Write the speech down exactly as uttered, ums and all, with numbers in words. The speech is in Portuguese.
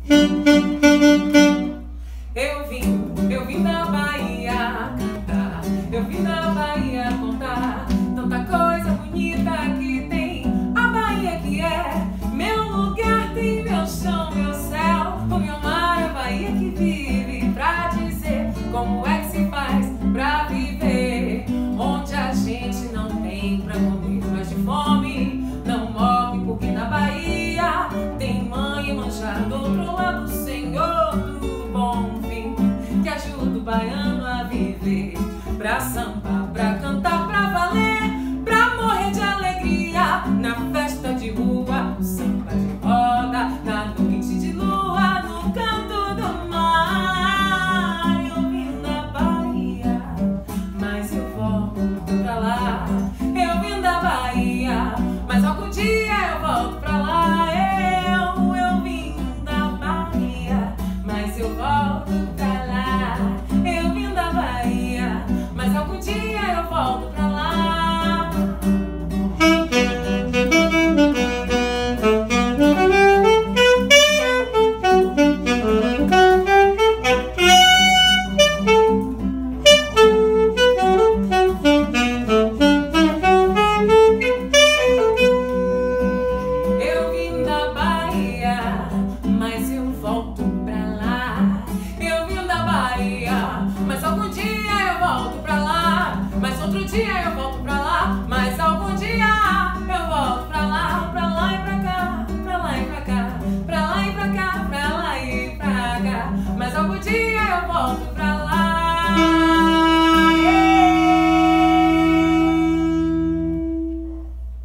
Eu vim, eu vim da Bahia cantar, eu vim da Bahia contar tanta coisa bonita que tem a Bahia, que é meu lugar, tem meu chão, meu céu, o meu mar, a Bahia que vive pra dizer como é que se faz pra viver, onde a gente não tem pra comer, mas de fome não morre, porque na Bahia tem mãe manjar do outro lado do céu.